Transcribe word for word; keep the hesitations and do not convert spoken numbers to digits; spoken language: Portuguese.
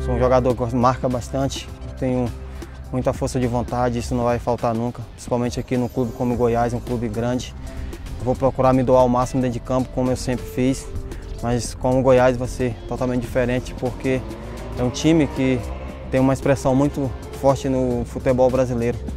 Sou um jogador que marca bastante, tenho muita força de vontade, isso não vai faltar nunca, principalmente aqui no clube como o Goiás, um clube grande. Vou procurar me doar ao máximo dentro de campo, como eu sempre fiz, mas com o Goiás vai ser totalmente diferente, porque é um time que tem uma expressão muito forte no futebol brasileiro.